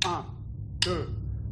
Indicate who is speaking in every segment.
Speaker 1: Un, deux.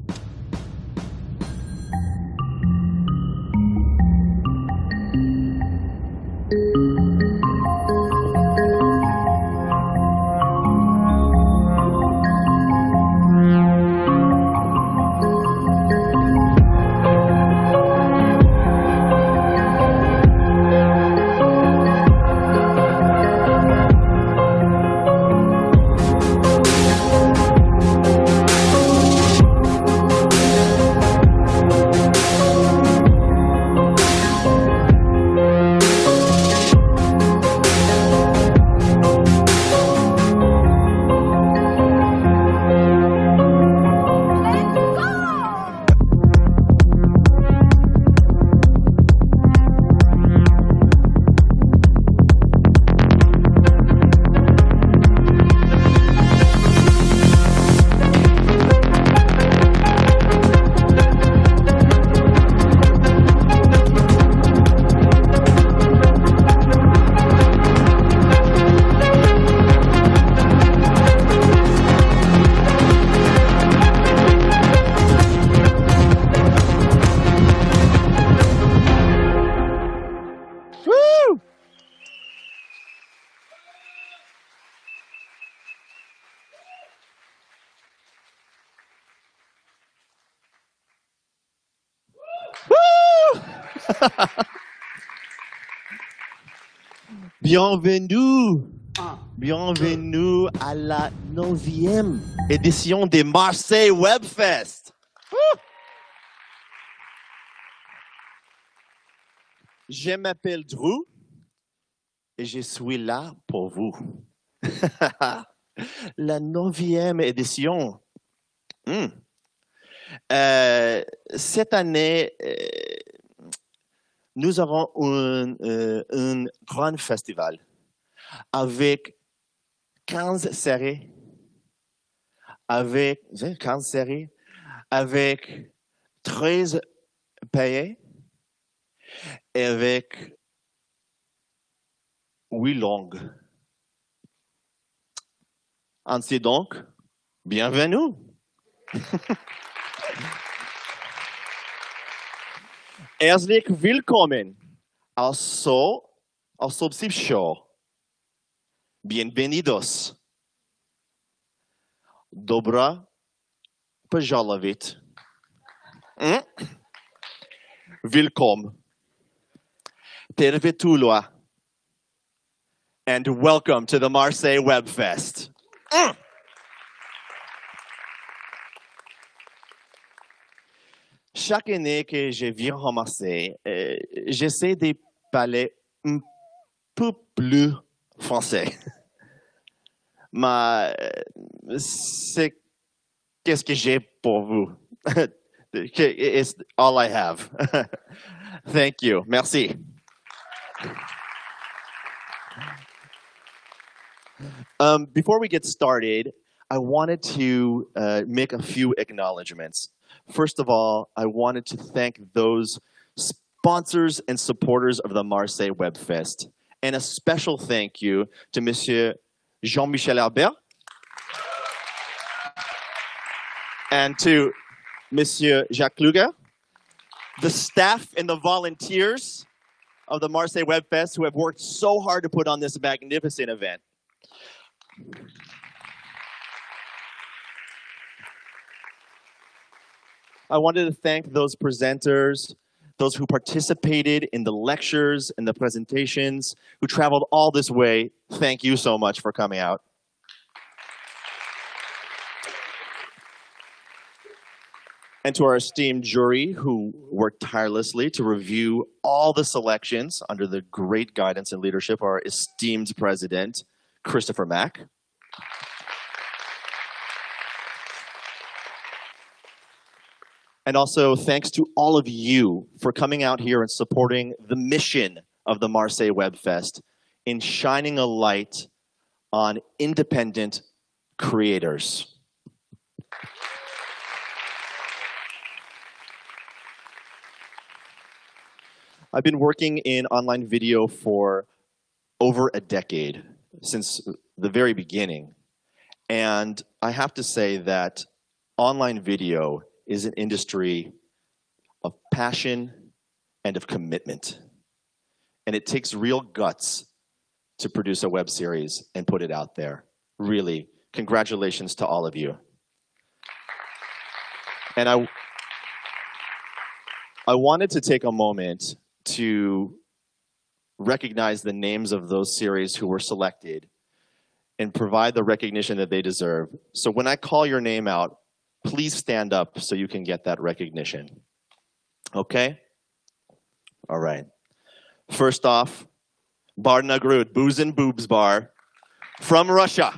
Speaker 2: Woo! Woo! Bienvenue!
Speaker 1: Un.
Speaker 2: Bienvenue à la 9e édition des Marseille Webfest. Woo! Je m'appelle Drew et je suis là pour vous. La 9e édition. Hmm. Cette année, nous aurons un grand festival avec 15 séries, avec 13 pays et avec 8 langues. Ainsi donc, bienvenue. Herzlich willkommen also Show. Bienvenidos. Dobra požalovit. Willkommen. Tervetuloa. And welcome to the Marseille Webfest. Chaque année que je viens à Marseille, j'essaie de parler un peu plus français. Mais c'est qu'est-ce que j'ai pour vous. It's all I have. Thank you. Merci. Before we get started, I wanted to make a few acknowledgments. First of all, I wanted to thank those sponsors and supporters of the Marseille Webfest. And a special thank you to Monsieur Jean-Michel Albert and to Monsieur Jacques Luga, the staff and the volunteers of the Marseille Webfest who have worked so hard to put on this magnificent event. I wanted to thank those presenters, those who participated in the lectures and the presentations, who traveled all this way. Thank you so much for coming out. And to our esteemed jury who worked tirelessly to review all the selections under the great guidance and leadership of our esteemed president, Christopher Mack. And also thanks to all of you for coming out here and supporting the mission of the Marseille Webfest in shining a light on independent creators. I've been working in online video for over a decade, since the very beginning. And I have to say that online video is an industry of passion and of commitment. And it takes real guts to produce a web series and put it out there. Really, congratulations to all of you. And I wanted to take a moment to recognize the names of those series who were selected and provide the recognition that they deserve. So when I call your name out, please stand up so you can get that recognition. Okay? All right. First off, Bar Nagrud, Booze and Boobs Bar from Russia.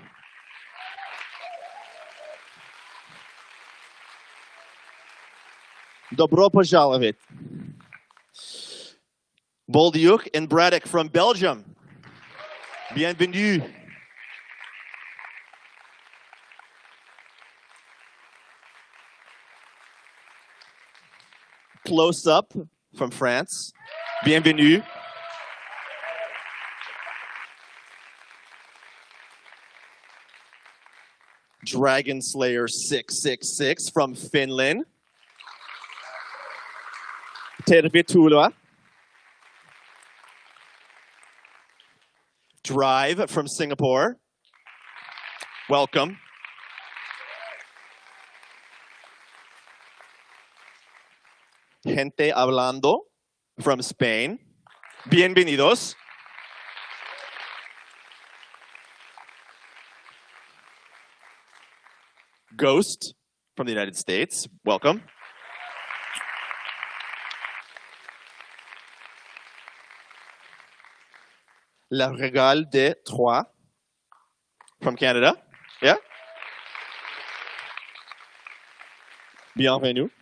Speaker 2: Добро пожаловать. Boldyuk and Braddock from Belgium. Bienvenue. Close Up from France. Bienvenue. Dragon Slayer 666 from Finland. Tervetuloa. Drive from Singapore. Welcome. Gente Hablando from Spain. Bienvenidos. Ghost from the United States. Welcome. La Regale de Troyes from Canada. Yeah? Bienvenue.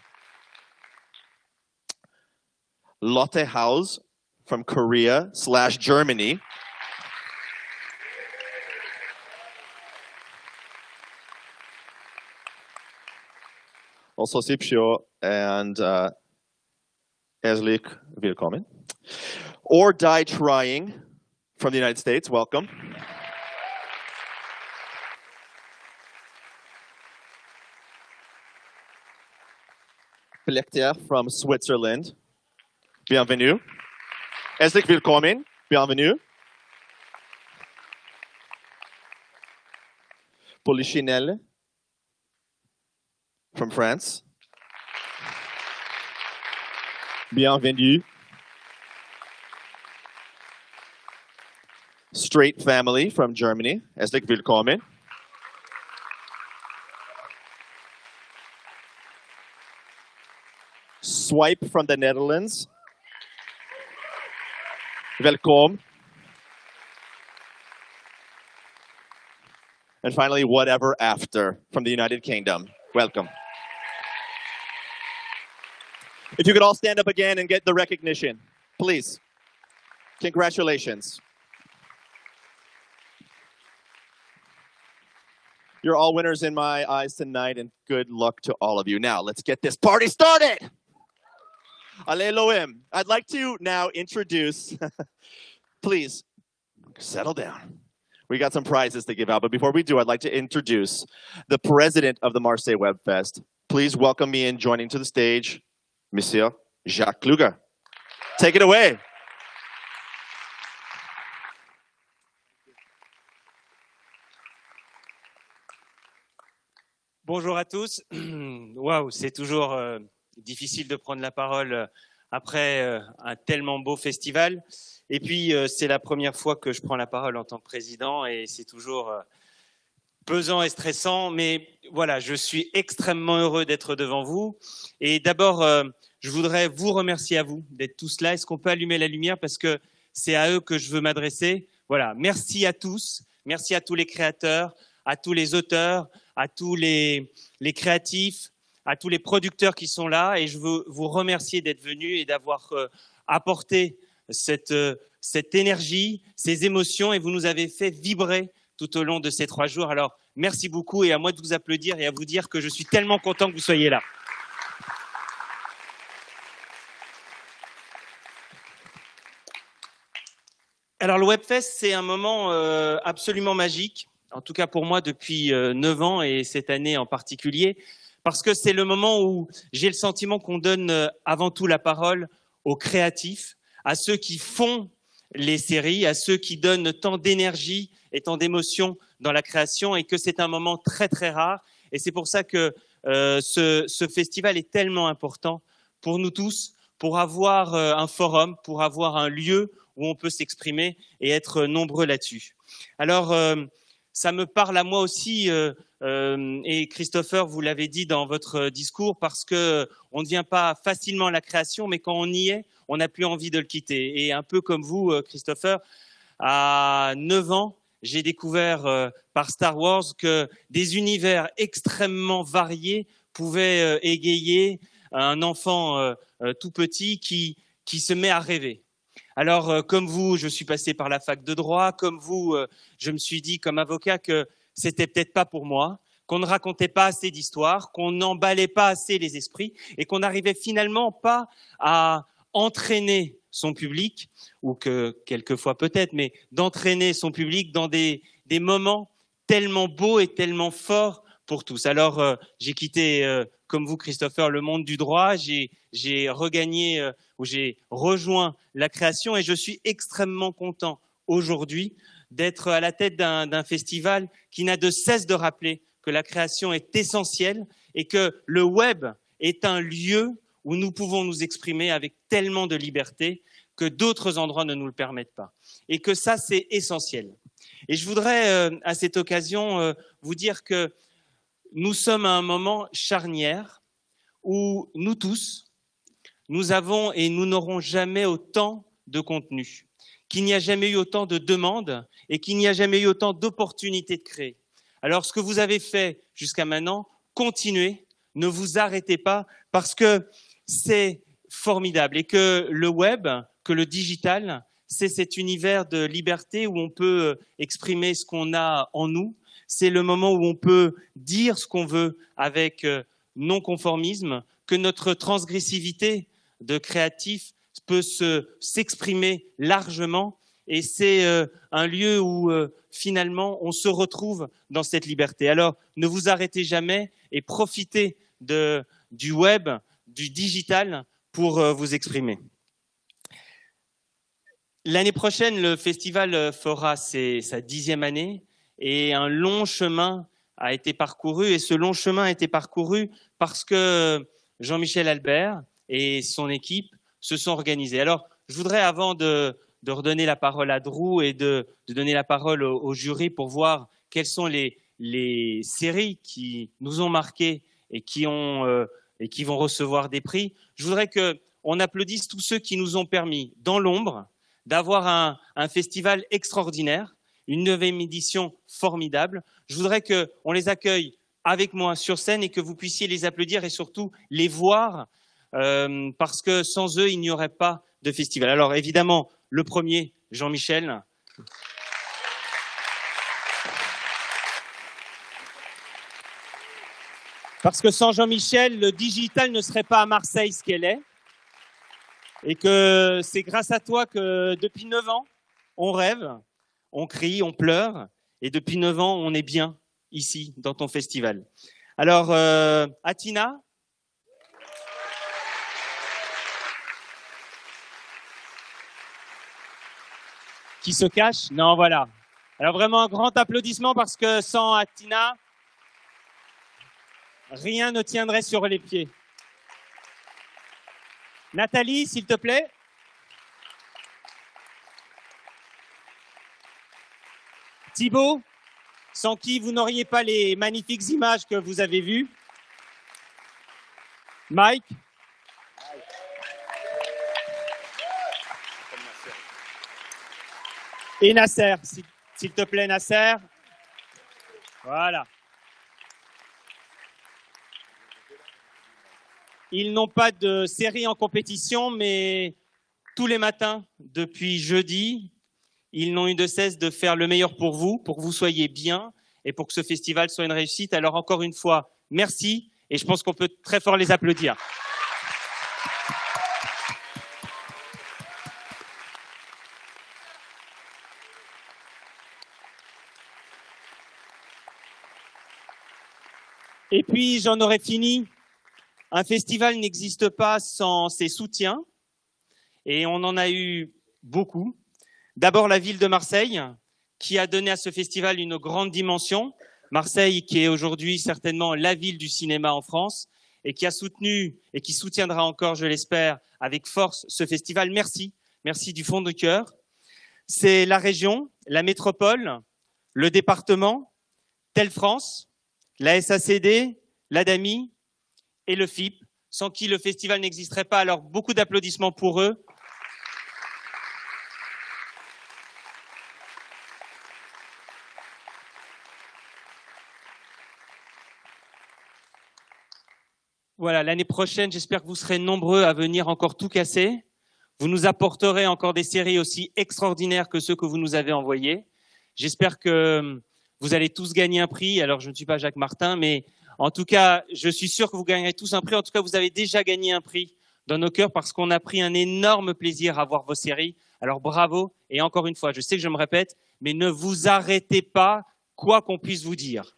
Speaker 2: Lotte House from Korea/Germany. Also Sipsho and Eslik, willkommen. Or Die Trying from the United States, welcome. Plecter from Switzerland, bienvenue. Eslik, willkommen, bienvenue. Polichinelle from France. Bienvenue. Straight Family from Germany. Herzlich willkommen. Swipe from the Netherlands. Welkom. And finally, Whatever After from the United Kingdom. Welcome. If you could all stand up again and get the recognition, please. Congratulations. You're all winners in my eyes tonight, and good luck to all of you. Now, let's get this party started. Alleluim. I'd like to now introduce, please, settle down. We got some prizes to give out, but before we do, I'd like to introduce the president of the Marseille Web Fest. Please welcome me in joining to the stage, Monsieur Jacques Kluger. Take it away.
Speaker 1: Bonjour à tous. Waouh, c'est toujours difficile de prendre la parole après un tellement beau festival. Et puis, c'est la première fois que je prends la parole en tant que président et c'est toujours pesant et stressant. Mais voilà, je suis extrêmement heureux d'être devant vous. Et d'abord, je voudrais vous remercier à vous d'être tous là. Est-ce qu'on peut allumer la lumière parce que c'est à eux que je veux m'adresser. Voilà, merci à tous. Merci à tous les créateurs, à tous les auteurs, à tous les créatifs, à tous les producteurs qui sont là. Et je veux vous remercier d'être venus et d'avoir apporté cette énergie, ces émotions. Et vous nous avez fait vibrer tout au long de ces 3 jours. Alors, merci beaucoup et à moi de vous applaudir et à vous dire que je suis tellement content que vous soyez là. Alors, le Webfest, c'est un moment absolument magique. en tout cas pour moi depuis 9 ans et cette année en particulier, parce que c'est le moment où j'ai le sentiment qu'on donne avant tout la parole aux créatifs, à ceux qui font les séries, à ceux qui donnent tant d'énergie et tant d'émotion dans la création, et que c'est un moment très très rare. Et c'est pour ça que ce festival est tellement important pour nous tous, pour avoir un forum, pour avoir un lieu où on peut s'exprimer et être nombreux là-dessus. Alors, ça me parle à moi aussi, et Christopher, vous l'avez dit dans votre discours, parce que on ne vient pas facilement à la création, mais quand on y est, on n'a plus envie de le quitter. Et un peu comme vous, Christopher, à 9 ans, j'ai découvert par Star Wars que des univers extrêmement variés pouvaient égayer un enfant tout petit qui se met à rêver. Alors, comme vous, je suis passé par la fac de droit. Comme vous, je me suis dit, comme avocat, que c'était peut-être pas pour moi, qu'on ne racontait pas assez d'histoires, qu'on n'emballait pas assez les esprits et qu'on n'arrivait finalement pas à entraîner son public, ou que quelquefois peut-être, mais d'entraîner son public dans des moments tellement beaux et tellement forts pour tous. Alors, j'ai quitté, comme vous, Christopher, le monde du droit. J'ai regagné où j'ai rejoint la création, et je suis extrêmement content aujourd'hui d'être à la tête d'un festival qui n'a de cesse de rappeler que la création est essentielle et que le web est un lieu où nous pouvons nous exprimer avec tellement de liberté que d'autres endroits ne nous le permettent pas. Et que ça, c'est essentiel. Et je voudrais, à cette occasion, vous dire que nous sommes à un moment charnière où nous tous, nous avons et nous n'aurons jamais autant de contenu, qu'il n'y a jamais eu autant de demandes et qu'il n'y a jamais eu autant d'opportunités de créer. Alors, ce que vous avez fait jusqu'à maintenant, continuez, ne vous arrêtez pas, parce que c'est formidable et que le web, que le digital, c'est cet univers de liberté où on peut exprimer ce qu'on a en nous. C'est le moment où on peut dire ce qu'on veut avec non-conformisme, que notre transgressivité de créatif peut s'exprimer largement, et c'est un lieu où finalement on se retrouve dans cette liberté. Alors ne vous arrêtez jamais et profitez du web, du digital pour vous exprimer. L'année prochaine, le festival fera sa 10e année, et un long chemin a été parcouru, et ce long chemin a été parcouru parce que Jean-Michel Albert et son équipe se sont organisés. Alors, je voudrais, avant de redonner la parole à Drew et de donner la parole au jury pour voir quelles sont les séries qui nous ont marqués et qui vont recevoir des prix, je voudrais qu'on applaudisse tous ceux qui nous ont permis, dans l'ombre, d'avoir un festival extraordinaire, une 9e édition formidable. Je voudrais qu'on les accueille avec moi sur scène et que vous puissiez les applaudir et surtout les voir, parce que sans eux, il n'y aurait pas de festival. Alors évidemment, le premier, Jean-Michel. Parce que sans Jean-Michel, le digital ne serait pas à Marseille ce qu'elle est. Et que c'est grâce à toi que depuis 9 ans, on rêve, on crie, on pleure, et depuis 9 ans, on est bien ici, dans ton festival. Alors, Atina, qui se cache? Non, voilà. Alors vraiment un grand applaudissement, parce que sans Atina, rien ne tiendrait sur les pieds. Nathalie, s'il te plaît. Thibaut, sans qui vous n'auriez pas les magnifiques images que vous avez vues. Mike. Et Nasser, s'il te plaît, Nasser. Voilà. Ils n'ont pas de série en compétition, mais tous les matins, depuis jeudi, ils n'ont eu de cesse de faire le meilleur pour que vous soyez bien et pour que ce festival soit une réussite. Alors encore une fois, merci, et je pense qu'on peut très fort les applaudir. Et puis, j'en aurais fini. Un festival n'existe pas sans ses soutiens. Et on en a eu beaucoup. D'abord, la ville de Marseille, qui a donné à ce festival une grande dimension. Marseille, qui est aujourd'hui certainement la ville du cinéma en France, et qui a soutenu et qui soutiendra encore, je l'espère, avec force ce festival. Merci. Merci du fond du cœur. C'est la région, la métropole, le département, Tel France, la SACD, l'ADAMI et le FIP, sans qui le festival n'existerait pas. Alors, beaucoup d'applaudissements pour eux. Voilà, l'année prochaine, j'espère que vous serez nombreux à venir encore tout casser. Vous nous apporterez encore des séries aussi extraordinaires que ceux que vous nous avez envoyés. J'espère que vous allez tous gagner un prix. Alors, je ne suis pas Jacques Martin, mais en tout cas, je suis sûr que vous gagnerez tous un prix. En tout cas, vous avez déjà gagné un prix dans nos cœurs parce qu'on a pris un énorme plaisir à voir vos séries. Alors, bravo. Et encore une fois, je sais que je me répète, mais ne vous arrêtez pas, quoi qu'on puisse vous dire.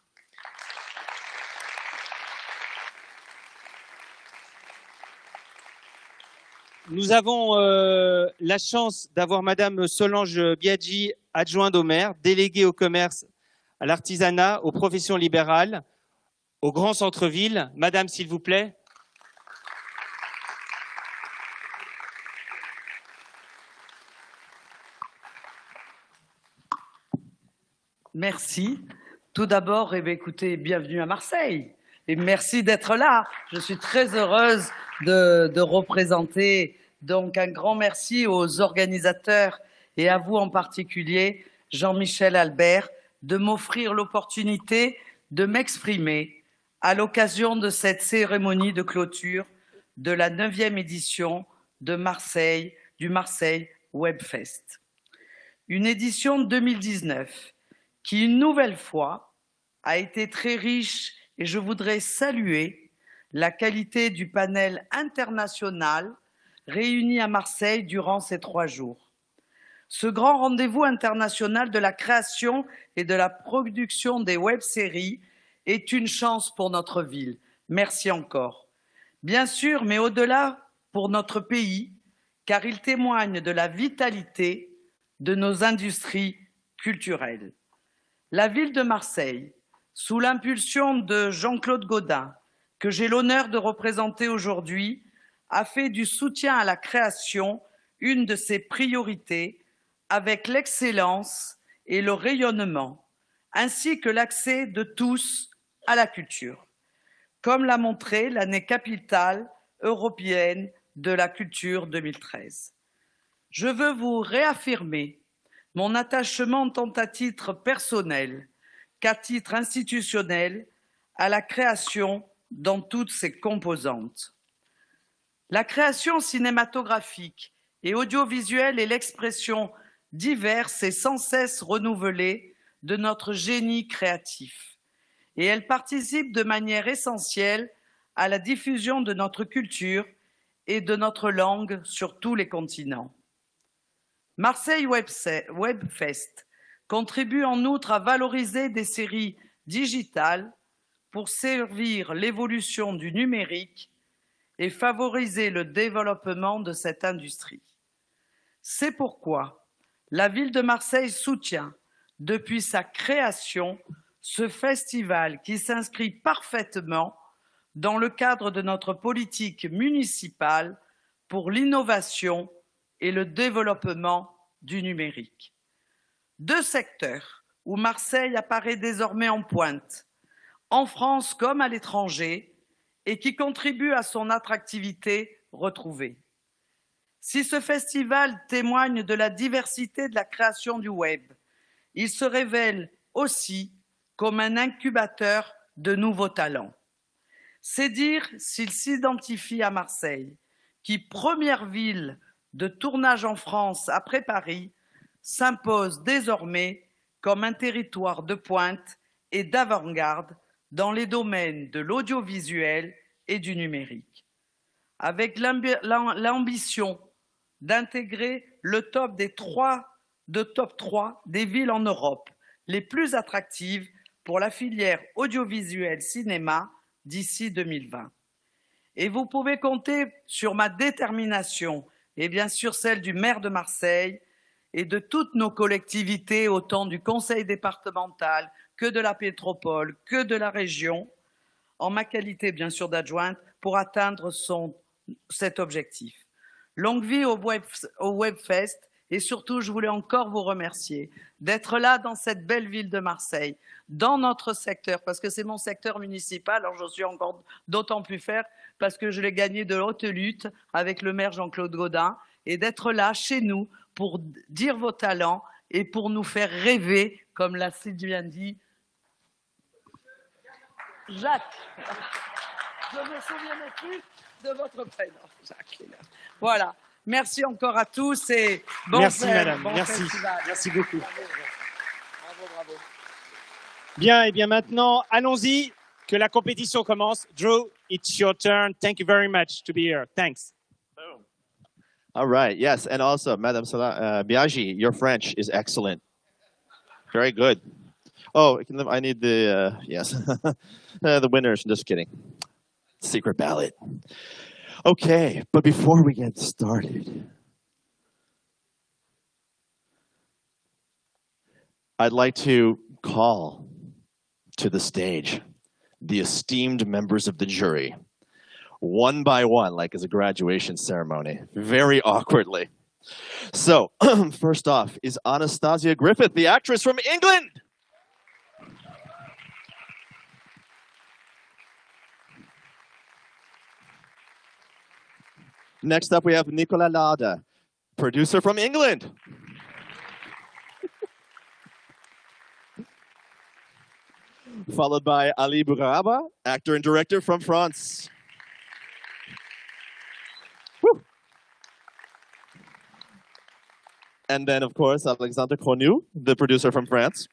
Speaker 1: Nous avons la chance d'avoir Madame Solange Biaggi, adjointe au maire, déléguée au commerce, à l'artisanat, aux professions libérales, au grand centre-ville. Madame, s'il vous plaît.
Speaker 3: Merci. Tout d'abord, écoutez, bienvenue à Marseille. Et merci d'être là. Je suis très heureuse de représenter. Donc, un grand merci aux organisateurs et à vous en particulier, Jean-Michel Albert, de m'offrir l'opportunité de m'exprimer à l'occasion de cette cérémonie de clôture de la 9e édition de Marseille, du Marseille Webfest. Une édition 2019 qui, une nouvelle fois, a été très riche et je voudrais saluer la qualité du panel international réuni à Marseille durant ces 3 jours. Ce grand rendez-vous international de la création et de la production des web-séries est une chance pour notre ville. Merci encore. Bien sûr, mais au-delà, pour notre pays, car il témoigne de la vitalité de nos industries culturelles. La ville de Marseille, sous l'impulsion de Jean-Claude Gaudin, que j'ai l'honneur de représenter aujourd'hui, a fait du soutien à la création une de ses priorités avec l'excellence et le rayonnement, ainsi que l'accès de tous à la culture, comme l'a montré l'année capitale européenne de la culture 2013. Je veux vous réaffirmer mon attachement tant à titre personnel qu'à titre institutionnel à la création dans toutes ses composantes. La création cinématographique et audiovisuelle est l'expression diverse et sans cesse renouvelée de notre génie créatif. Et elle participe de manière essentielle à la diffusion de notre culture et de notre langue sur tous les continents. Marseille Webfest contribue en outre à valoriser des séries digitales pour servir l'évolution du numérique et favoriser le développement de cette industrie. C'est pourquoi la ville de Marseille soutient, depuis sa création, ce festival qui s'inscrit parfaitement dans le cadre de notre politique municipale pour l'innovation et le développement du numérique. 2 secteurs où Marseille apparaît désormais en pointe, en France comme à l'étranger, et qui contribuent à son attractivité retrouvée. Si ce festival témoigne de la diversité de la création du web, il se révèle aussi comme un incubateur de nouveaux talents. C'est dire s'il s'identifie à Marseille, qui, première ville de tournage en France après Paris, s'impose désormais comme un territoire de pointe et d'avant-garde dans les domaines de l'audiovisuel et du numérique. Avec l'ambition d'intégrer le top 3 des villes en Europe les plus attractives pour la filière audiovisuelle cinéma d'ici 2020. Et vous pouvez compter sur ma détermination et bien sûr celle du maire de Marseille et de toutes nos collectivités, autant du conseil départemental que de la métropole, que de la région, en ma qualité bien sûr d'adjointe, pour atteindre cet objectif. Longue vie au Webfest et surtout, je voulais encore vous remercier d'être là dans cette belle ville de Marseille, dans notre secteur, parce que c'est mon secteur municipal, alors je suis encore d'autant plus fière parce que je l'ai gagné de haute lutte avec le maire Jean-Claude Gaudin, et d'être là chez nous pour dire vos talents et pour nous faire rêver, comme l'a si bien dit Jacques. Je ne me souviens plus de votre prénom, Jacques. Voilà. Merci encore à tous et bon
Speaker 4: Merci
Speaker 3: fête,
Speaker 4: madame,
Speaker 3: bon
Speaker 4: merci.
Speaker 3: festival.
Speaker 4: Merci beaucoup.
Speaker 3: Bravo, bravo.
Speaker 4: Bien, et bien maintenant, allons-y, que la compétition commence. Drew, it's your turn. Thank you very much to be here. Thanks.
Speaker 2: All right. Yes, and also, Madame Biagi, your French is excellent. Very good. Oh, I need the yes, the winners. Just kidding. Secret ballot. Okay, but before we get started, I'd like to call to the stage the esteemed members of the jury, one by one, like as a graduation ceremony, very awkwardly. So, first off is Anastasia Griffith, the actress from England. Next up, we have Nicola Lada, producer from England. Followed by Ali Bouraba, actor and director from France. Woo. And then, of course, Alexandre Cornu, the producer from France.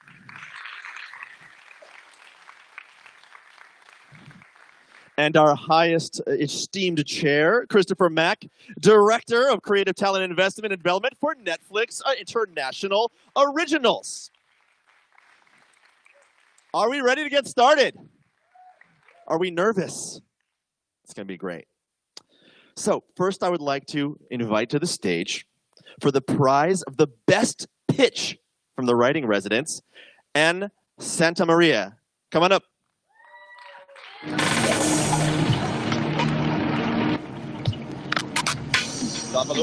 Speaker 2: And our highest esteemed chair, Christopher Mack, Director of Creative Talent Investment and Development for Netflix International Originals. Are we ready to get started? Are we nervous? It's going to be great. So first, I would like to invite to the stage, for the prize of the best pitch from the writing residents, Anne Santa Maria. Come on up. Buffalo.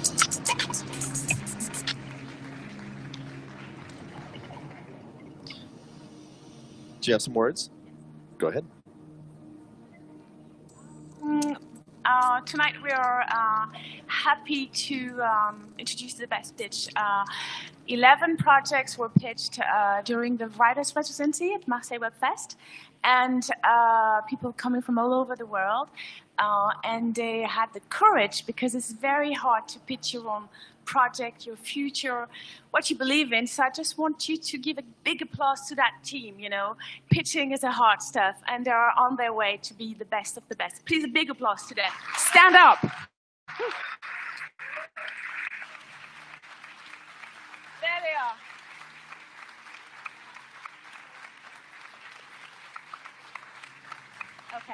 Speaker 2: Do you have some words? Go ahead.
Speaker 5: Tonight we are happy to introduce the best pitch. 11 projects were pitched during the writers' residency at Marseille Web Fest, and people coming from all over the world. And they had the courage, because it's very hard to pitch your own project, your future, what you believe in. So I just want you to give a big applause to that team. You know, pitching is a hard stuff, and they are on their way to be the best of the best. Please, a big applause to them. Stand up. There they are. Okay.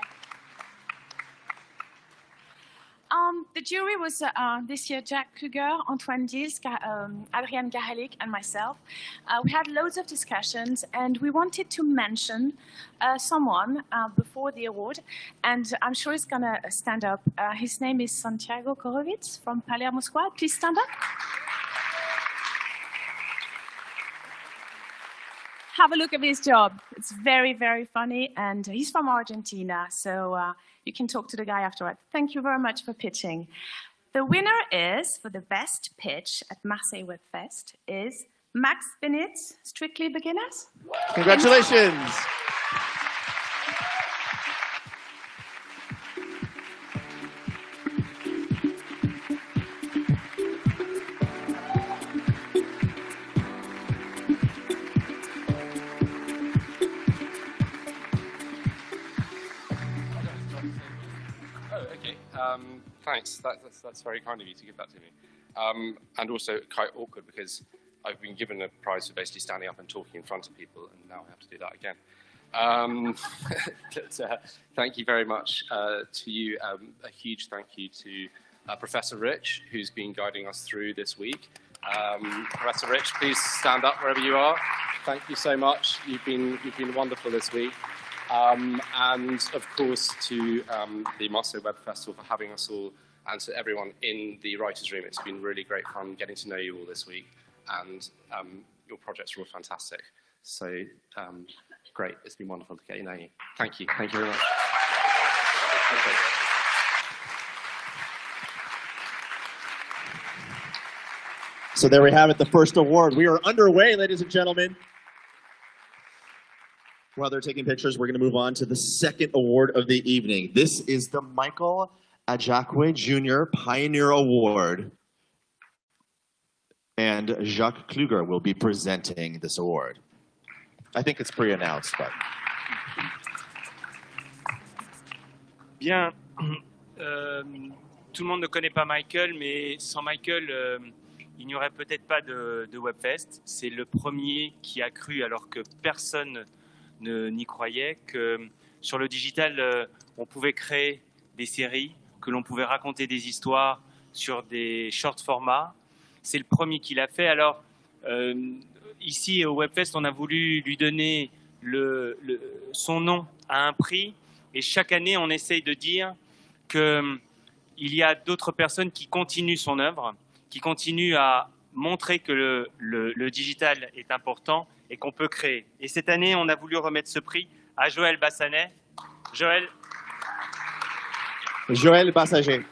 Speaker 5: The jury was this year Jack Kluger, Antoine Dils, Adrienne Garelic, and myself. We had loads of discussions, and we wanted to mention someone before the award, and I'm sure he's going to stand up. His name is Santiago Korovitz from Palermo Squad. Please stand up. Have a look at his job. It's very, very funny, and he's from Argentina, so you can talk to the guy afterward. Thank you very much for pitching. The winner is, for the best pitch at Marseille Web Fest, is Max Benitz, Strictly Beginners.
Speaker 2: Congratulations.
Speaker 6: Thanks. That's very kind of you to give that to me. And also quite awkward because I've been given a prize for basically standing up and talking in front of people, and now I have to do that again. Thank you very much to you. A huge thank you to Professor Rich, who's been guiding us through this week. Professor Rich, please stand up wherever you are. Thank you so much. You've been wonderful this week. And of course to the Marseille Web Festival for having us all, and to everyone in the writers' room. It's been really great fun getting to know you all this week, and your projects are all fantastic. So great, it's been wonderful to get to know you. Thank you very much.
Speaker 2: So there we have it, the first award. We are underway, ladies and gentlemen. While they're taking pictures, we're going to move on to the second award of the evening. This is the Michael Adjakwe Jr. Pioneer Award. And Jacques Kluger will be presenting this award. I think it's pre-announced, but...
Speaker 1: Bien. Tout le monde ne connaît pas Michael, mais sans Michael, il n'y aurait peut-être pas de Webfest. C'est le premier qui a cru, alors que personne n'y croyait, que sur le digital, on pouvait créer des séries, que l'on pouvait raconter des histoires sur des short formats. C'est le premier qui l'a fait. Alors, ici au Webfest, on a voulu lui donner son nom à un prix. Et chaque année, on essaye de dire qu'il y a d'autres personnes qui continuent son œuvre, qui continuent à montrer que le digital est important et qu'on peut créer. Et cette année, on a voulu remettre ce prix à Joël Bassanet.
Speaker 2: Joël Bassaget.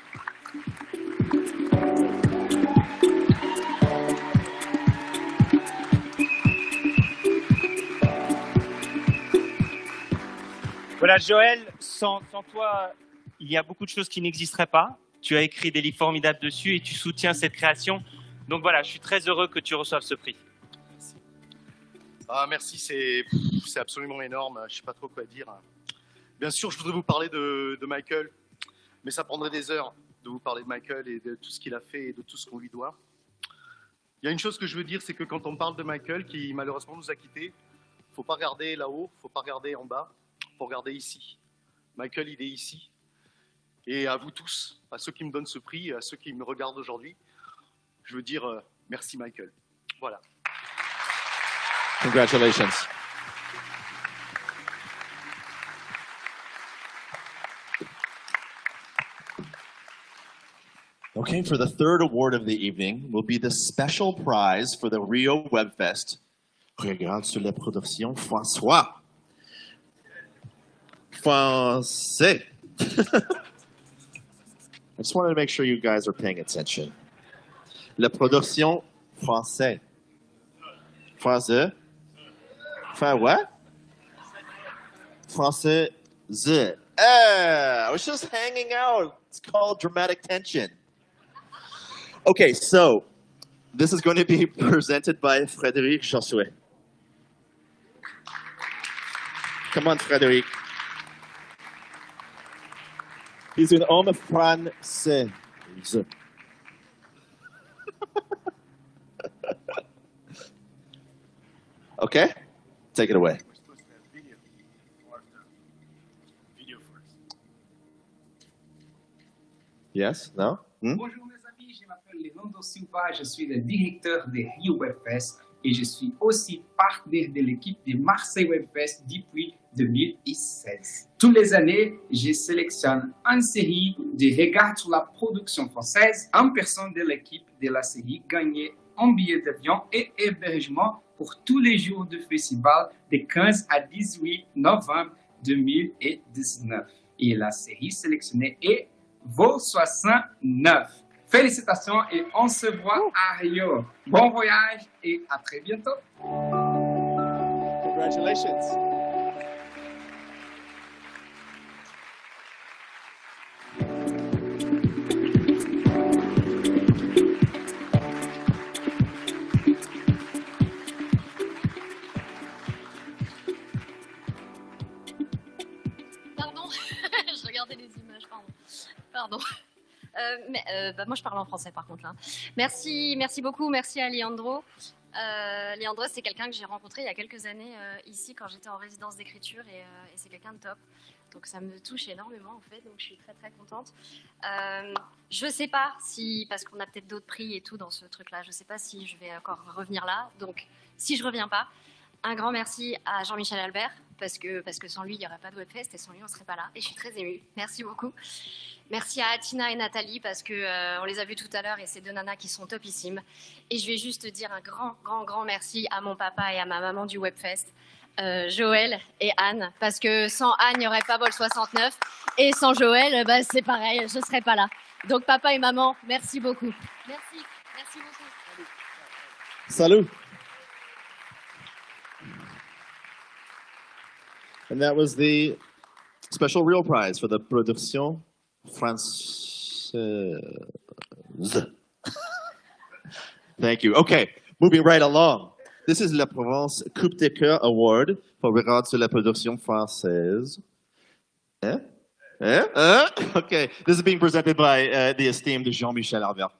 Speaker 1: Voilà, Joël, sans toi, il y a beaucoup de choses qui n'existeraient pas. Tu as écrit des livres formidables dessus et tu soutiens cette création. Donc voilà, je suis très heureux que tu reçoives ce prix.
Speaker 7: Merci. Merci, c'est absolument énorme. Je ne sais pas trop quoi dire. Bien sûr, je voudrais vous parler de Michael, mais ça prendrait des heures de vous parler de Michael et de tout ce qu'il a fait et de tout ce qu'on lui doit. Il y a une chose que je veux dire, c'est que quand on parle de Michael, qui malheureusement nous a quittés, il ne faut pas regarder là-haut, il ne faut pas regarder en bas, il faut regarder ici. Michael, il est ici. Et à vous tous, à ceux qui me donnent ce prix, à ceux qui me regardent aujourd'hui, je veux dire merci Michael. Voilà.
Speaker 2: Congratulations. Okay, for the third award of the evening will be the special prize for the Rio Webfest. Regarde sur la production François. Français. I just wanted to make sure you guys are paying attention. La production français. Français. What? Français. I was just hanging out. It's called dramatic tension. Okay, so this is going to be presented by Frédéric Jossuet. Come on, Frédéric. He's un homme français. Okay, take it away. Yes? No?
Speaker 8: Bonjour mes amis, je m'appelle Leandro Silva, je suis le directeur de Rio Webfest et je suis aussi partenaire de l'équipe de Marseille Webfest depuis 2016. Toutes les années, je sélectionne une série de regards sur la production française. Une personne de l'équipe de la série gagne un billet d'avion et hébergement pour tous les jours du festival de 15 à 18 novembre 2019. Et la série sélectionnée est Vol 69. Félicitations et on se voit à Rio. Bon voyage et à très bientôt.
Speaker 2: Congratulations.
Speaker 9: Pardon, je regardais les images, pardon. Moi je parle en français par contre là. Merci beaucoup, merci à Leandro. Leandros, c'est quelqu'un que j'ai rencontré il y a quelques années ici quand j'étais en résidence d'écriture et c'est quelqu'un de top. Donc ça me touche énormément en fait, donc je suis très très contente. Je ne sais pas si, parce qu'on a peut-être d'autres prix et tout dans ce truc-là, je ne sais pas si je vais encore revenir là. Donc si je ne reviens pas, un grand merci à Jean-Michel Albert, parce que sans lui, il n'y aurait pas de Webfest et sans lui, on ne serait pas là. Et je suis très émue. Merci beaucoup. Merci à Atina et Nathalie, parce qu'on les a vus tout à l'heure et ces deux nanas qui sont topissimes. Et je vais juste dire un grand merci à mon papa et à ma maman du Webfest, Joël et Anne, parce que sans Anne, il n'y aurait pas Bol 69. Et sans Joël, bah, c'est pareil, je ne serais pas là. Donc papa et maman, merci beaucoup. Merci beaucoup.
Speaker 2: Salut. And that was the special real prize for the production française. Thank you. Okay, moving right along. This is La Provence Coupe des Cœurs Award for regard to la production française. Okay, this is being presented by the esteemed Jean-Michel Albert.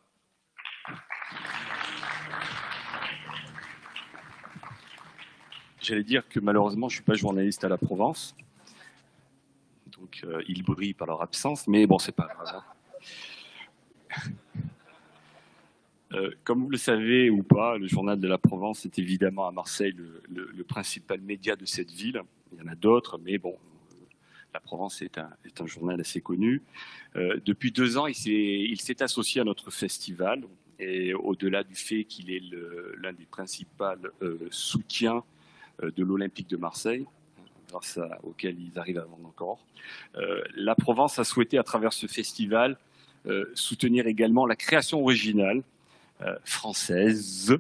Speaker 10: J'allais dire que malheureusement, je ne suis pas journaliste à la Provence. Donc, ils brillent par leur absence, mais bon, c'est pas grave. Comme vous le savez ou pas, le journal de la Provence est évidemment à Marseille le principal média de cette ville. Il y en a d'autres, mais bon, la Provence est un journal assez connu. Depuis 2 ans, il s'est associé à notre festival. Et au-delà du fait qu'il est l'un des principaux soutiens de l'Olympique de Marseille, grâce auquel ils arrivent à vendre encore. La Provence a souhaité, à travers ce festival, soutenir également la création originale française.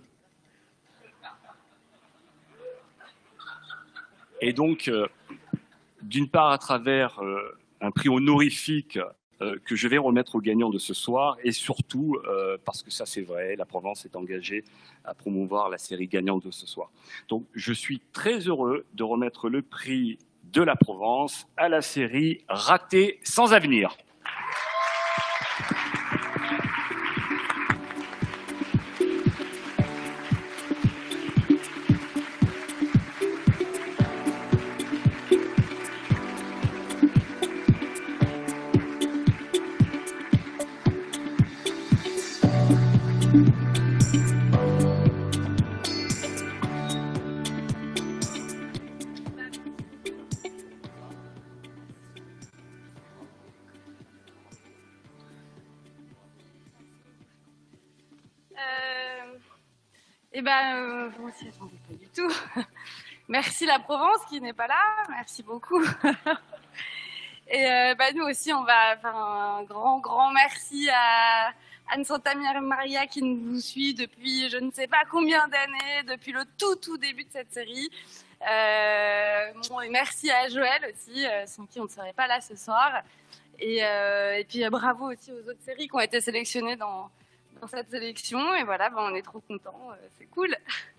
Speaker 10: Et donc, d'une part, à travers un prix honorifique que je vais remettre aux gagnants de ce soir, et surtout, parce que ça c'est vrai, la Provence est engagée à promouvoir la série gagnante de ce soir. Donc je suis très heureux de remettre le prix de la Provence à la série Raté sans avenir.
Speaker 11: Je ne m'y attendais pas du tout. Merci la Provence qui n'est pas là, merci beaucoup. Et nous aussi, on va faire un grand merci à Anne-Santa Maria qui nous suit depuis je ne sais pas combien d'années, depuis le tout début de cette série. Et merci à Joël aussi, sans qui on ne serait pas là ce soir. Et puis bravo aussi aux autres séries qui ont été sélectionnées dans cette sélection. Et voilà, on est trop contents, c'est cool.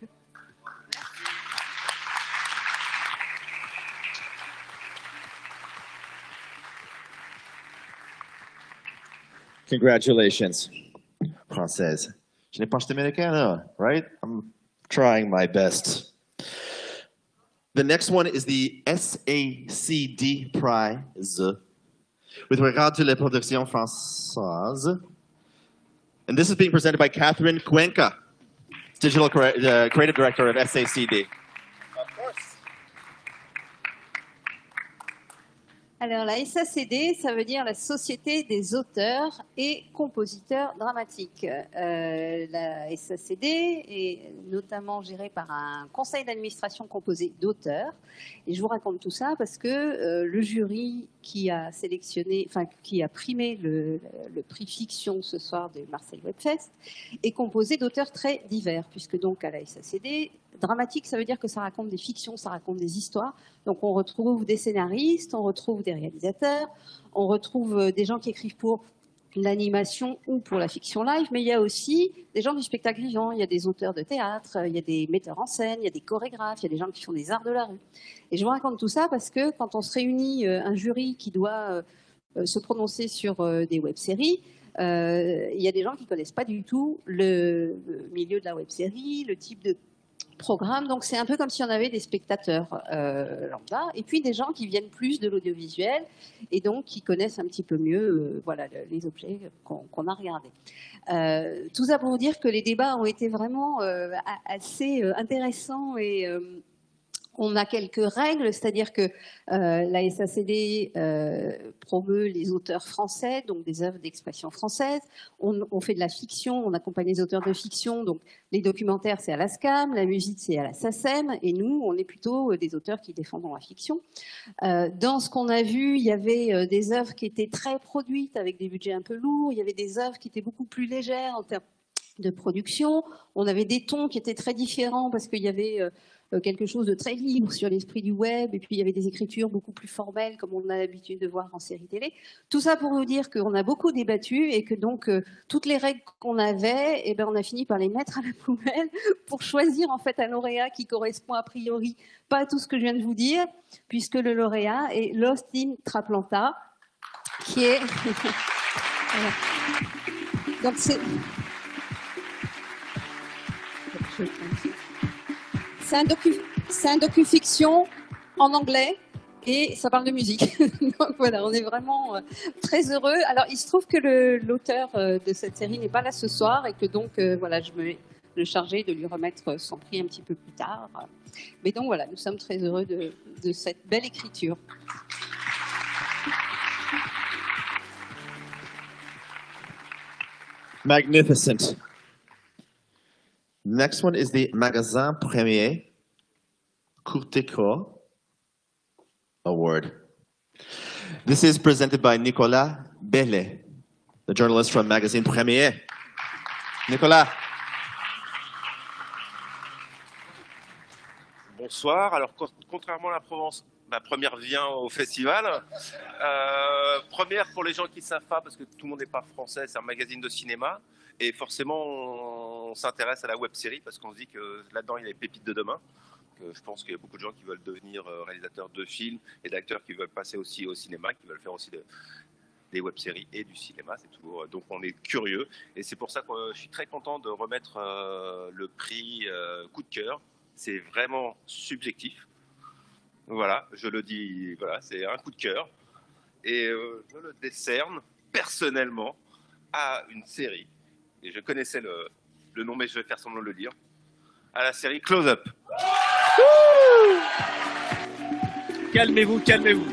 Speaker 2: Congratulations, Française. Je n'ai pas acheté américain, là, right? I'm trying my best. The next one is the SACD Prize with regard to la production française. And this is being presented by Catherine Cuenca, Digital Creative Director of SACD.
Speaker 12: Of course. Alors, la SACD, ça veut dire la Société des auteurs et compositeurs dramatiques. La SACD est notamment gérée par un conseil d'administration composé d'auteurs. Et je vous raconte tout ça parce que le jury qui a sélectionné, enfin, qui a primé le prix fiction ce soir de Marseille Webfest est composé d'auteurs très divers, puisque donc à la SACD, dramatique, ça veut dire que ça raconte des fictions, ça raconte des histoires. Donc on retrouve des scénaristes, on retrouve des réalisateurs, on retrouve des gens qui écrivent pour l'animation ou pour la fiction live, mais il y a aussi des gens du spectacle vivant, il y a des auteurs de théâtre, il y a des metteurs en scène, il y a des chorégraphes, il y a des gens qui font des arts de la rue. Et je vous raconte tout ça parce que quand on se réunit, un jury qui doit se prononcer sur des web-séries, il y a des gens qui ne connaissent pas du tout le milieu de la web-série, le type de programme. Donc c'est un peu comme si on avait des spectateurs lambda et puis des gens qui viennent plus de l'audiovisuel et donc qui connaissent un petit peu mieux voilà, les objets qu'on a regardés. Tout ça pour vous dire que les débats ont été vraiment assez intéressants et on a quelques règles, c'est-à-dire que la SACD promeut les auteurs français, donc des œuvres d'expression française. On fait de la fiction, on accompagne les auteurs de fiction, donc les documentaires c'est à la SCAM, la musique c'est à la SACEM, et nous on est plutôt des auteurs qui défendent la fiction. Dans ce qu'on a vu, il y avait des œuvres qui étaient très produites avec des budgets un peu lourds, il y avait des œuvres qui étaient beaucoup plus légères en termes de production, on avait des tons qui étaient très différents parce qu'il y avait quelque chose de très libre sur l'esprit du web, et puis il y avait des écritures beaucoup plus formelles, comme on a l'habitude de voir en série télé. Tout ça pour vous dire qu'on a beaucoup débattu, et que donc toutes les règles qu'on avait, eh ben, on a fini par les mettre à la poubelle pour choisir en fait un lauréat qui correspond a priori pas à tout ce que je viens de vous dire, puisque le lauréat est Lost in Traplanta, qui est... Voilà. Donc c'est un docu-fiction en anglais et ça parle de musique. Donc voilà, on est vraiment très heureux. Alors il se trouve que l'auteur de cette série n'est pas là ce soir et que donc voilà, je me vais le charger de lui remettre son prix un petit peu plus tard. Mais donc voilà, nous sommes très heureux de cette belle écriture.
Speaker 2: Magnificent. Next one is the Magasin Premier Courteco Award. This is presented by Nicolas Bellet, the journalist from Magazine Premier. Nicolas.
Speaker 13: Bonsoir. Alors, contrairement à la Provence, ma première vient au festival. Première pour les gens qui ne savent pas, parce que tout le monde n'est pas français, c'est un magazine de cinéma. Et forcément, on s'intéresse à la web-série parce qu'on se dit que là-dedans, il y a les pépites de demain. Je pense qu'il y a beaucoup de gens qui veulent devenir réalisateurs de films et d'acteurs qui veulent passer aussi au cinéma, qui veulent faire aussi des web-séries et du cinéma. C'est toujours, donc on est curieux. Et c'est pour ça que je suis très content de remettre le prix coup de cœur. C'est vraiment subjectif. Voilà, je le dis, voilà, c'est un coup de cœur. Et je le décerne personnellement à une série. Et je connaissais le nom, mais je vais faire semblant de le dire. À la série Close Up.
Speaker 4: Calmez-vous, calmez-vous.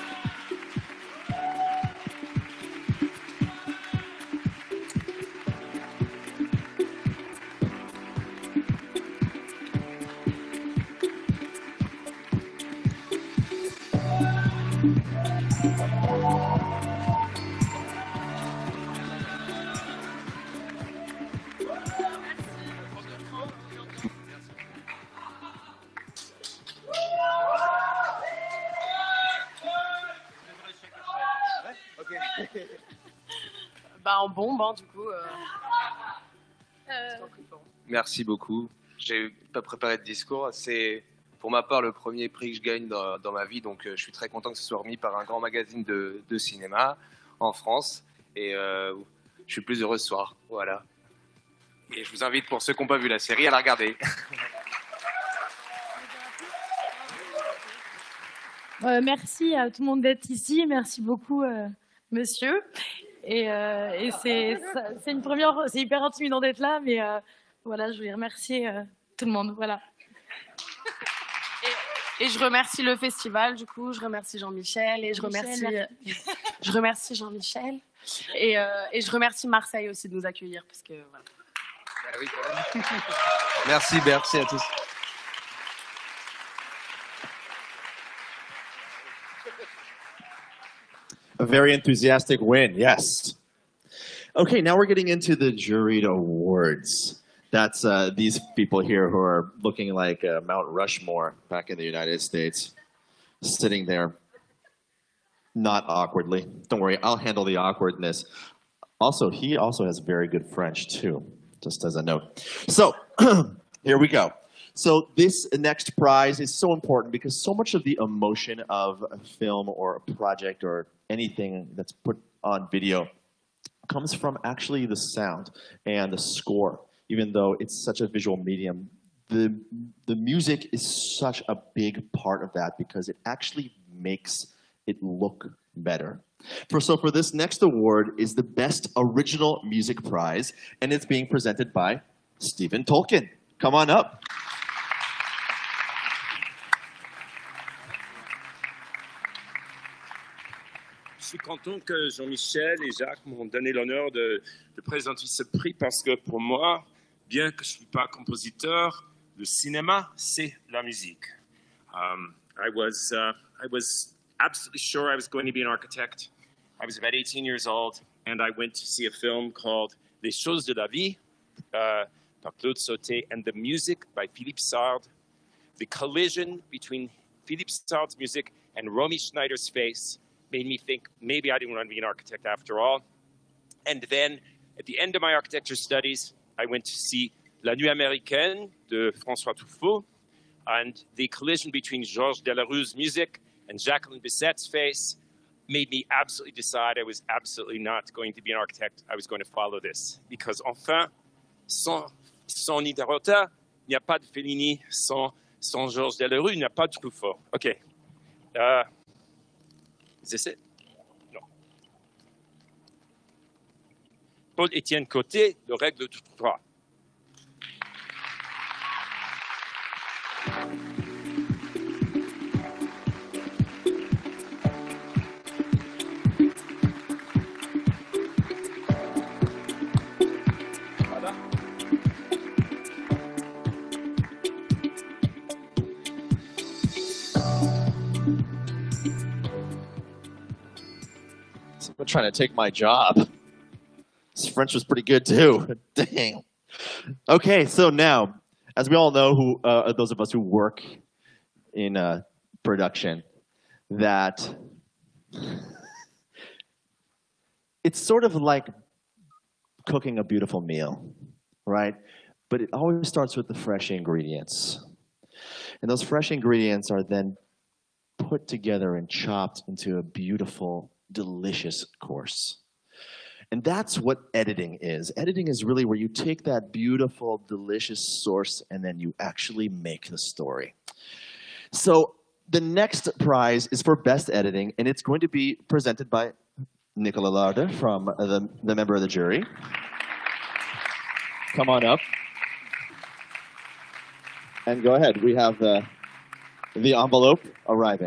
Speaker 14: Bah en bombe, hein, du coup.
Speaker 15: Merci beaucoup. J'ai pas préparé de discours. C'est pour ma part le premier prix que je gagne dans ma vie, donc je suis très content que ce soit remis par un grand magazine de cinéma en France. Et je suis plus heureux ce soir. Voilà. Et je vous invite, pour ceux qui n'ont pas vu la série, à la regarder.
Speaker 16: Merci à tout le monde d'être ici. Merci beaucoup, monsieur. Et c'est une première, c'est hyper intimidant d'être là, mais voilà, je voulais remercier tout le monde. Voilà.
Speaker 14: Et je remercie le festival, du coup, je remercie Jean-Michel et je remercie Jean-Michel et je remercie Marseille aussi de nous accueillir parce que voilà.
Speaker 15: Ah oui, quand même. Merci à tous.
Speaker 2: A very enthusiastic win, yes. Okay, now we're getting into the juried awards. That's these people here who are looking like Mount Rushmore back in the United States, sitting there, not awkwardly. Don't worry, I'll handle the awkwardness. Also, he also has very good French too, just as a note. So, here we go. So this next prize is so important because so much of the emotion of a film or a project or anything that's put on video comes from actually the sound and the score. Even though it's such a visual medium, the music is such a big part of that because it actually makes it look better. So for this next award is the Best Original Music Prize, and it's being presented by Stephen Tolkien. Come on up.
Speaker 17: Je suis content que Jean-Michel et Jacques m'ont donné l'honneur de présenter ce prix parce que pour moi, bien que je ne suis pas compositeur, le cinéma, c'est la musique. I was absolutely sure I was going to be an architect. I was about 18 years old, and I went to see a film called Les Choses de la Vie by Claude Sauté, and the music by Philippe Sard. The collision between Philippe Sard's music and Romy Schneider's face made me think maybe I didn't want to be an architect after all. And then at the end of my architecture studies, I went to see La Nuit Américaine de François Truffaut, and the collision between Georges Delarue's music and Jacqueline Bisset's face made me absolutely decide I was absolutely not going to be an architect. I was going to follow this. Because enfin, sans Nidarota, il n'y a pas de Fellini. Sans Georges Delarue, il n'y a pas de Truffaut. OK. Is this it? Non. Paul-Étienne Côté, le règle de 3.
Speaker 2: Someone trying to take my job. This French was pretty good too. Dang. Okay, so now, as we all know, who those of us who work in production, that it's sort of like cooking a beautiful meal, right? But it always starts with the fresh ingredients. And those fresh ingredients are then put together and chopped into a beautiful, delicious course. And that's what editing is. Editing is really where you take that beautiful, delicious source and then you actually make the story. So the next prize is for best editing, and it's going to be presented by Nicola Larde from the member of the jury. Come on up. And go ahead. We have the envelope arriving.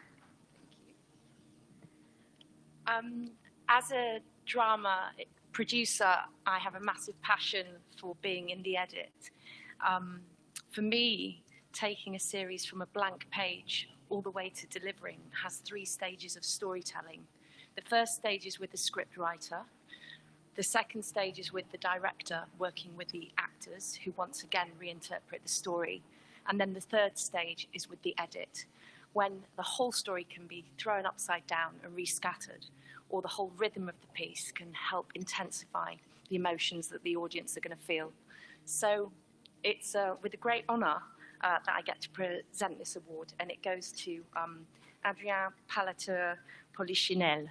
Speaker 18: As a drama producer, I have a massive passion for being in the edit. For me, taking a series from a blank page all the way to delivering has 3 stages of storytelling. The first stage is with the script writer. The second stage is with the director working with the actors who once again reinterpret the story. And then the third stage is with the edit, when the whole story can be thrown upside down and rescattered, or the whole rhythm of the piece can help intensify the emotions that the audience are going to feel. So it's with a great honour that I get to present this award, and it goes to Adrien Palateur-Polichinelle.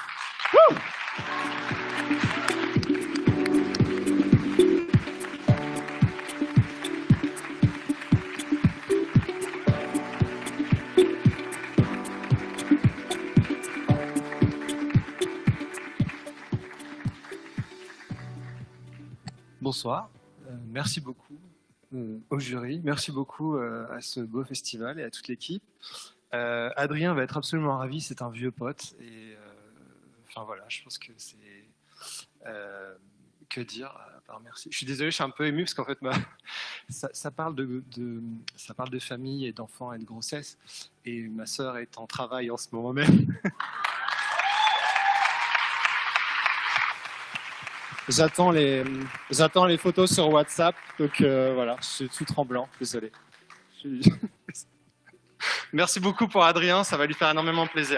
Speaker 19: Bonsoir, merci beaucoup au jury, merci beaucoup à ce beau festival et à toute l'équipe. Adrien va être absolument ravi, c'est un vieux pote et enfin voilà, je pense que c'est que dire à part merci. Je suis désolé, je suis un peu ému parce qu'en fait ça parle de famille et d'enfants et de grossesse, et ma sœur est en travail en ce moment même. J'attends les photos sur WhatsApp, donc voilà, je suis tout tremblant, désolé. Merci beaucoup pour Adrien, ça va lui faire énormément plaisir.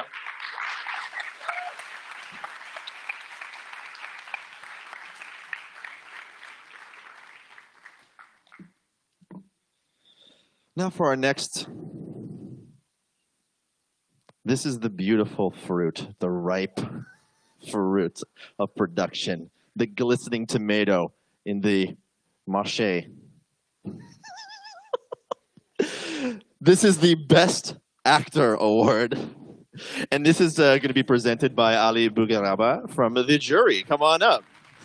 Speaker 2: Now for our next, this is the beautiful fruit, the ripe fruit of production, the glistening tomato in the marché. This is the Best Actor Award. And this is going to be presented by Ali Bougaraba from the jury. Come on up.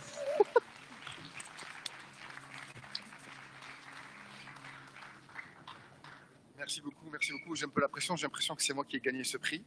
Speaker 7: Merci beaucoup, merci beaucoup. J'ai un peu la pression, j'ai l'impression que c'est moi qui ai gagné ce prix.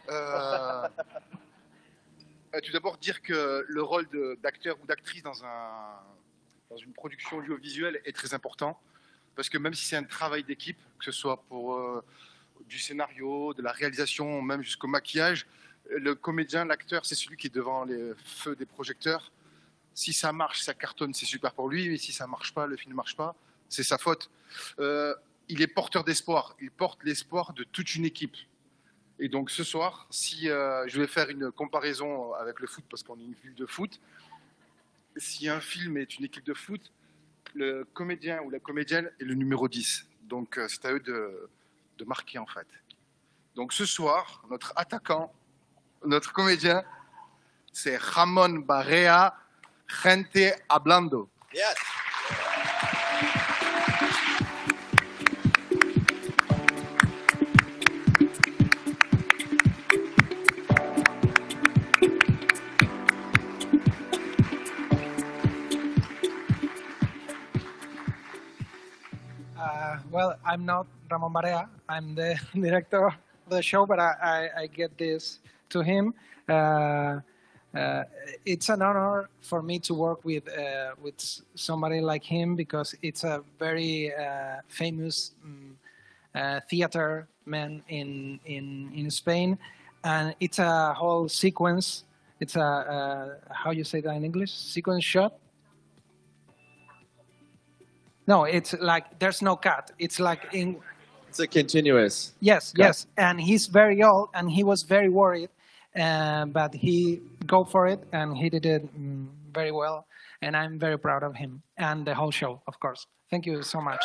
Speaker 7: Tout d'abord, dire que le rôle d'acteur ou d'actrice dans une production audiovisuelle est très important. Parce que même si c'est un travail d'équipe, que ce soit pour du scénario, de la réalisation, même jusqu'au maquillage, le comédien, l'acteur, c'est celui qui est devant les feux des projecteurs. Si ça marche, ça cartonne, c'est super pour lui. Mais si ça ne marche pas, le film ne marche pas, c'est sa faute. Il est porteur d'espoir. Il porte l'espoir de toute une équipe. Et donc ce soir, si je vais faire une comparaison avec le foot, parce qu'on est une ville de foot, si un film est une équipe de foot, le comédien ou la comédienne est le numéro 10. Donc c'est à eux de marquer en fait. Donc ce soir, notre attaquant, notre comédien, c'est Ramon Barea, Gente Hablando.
Speaker 2: Yes.
Speaker 20: Well, I'm not Ramon Barea. I'm the director of the show, but I get this to him. It's an honor for me to work with somebody like him because it's a very famous theater man in Spain, and it's a whole sequence. It's a how you say that in English? Sequence shot. No, it's like there's no cut. It's like in.
Speaker 2: It's a continuous.
Speaker 20: Yes,
Speaker 2: cut.
Speaker 20: yes, and he's very old, and he was very worried, but he go for it, and he did it very well, and I'm very proud of him and the whole show, of course. Thank you so much.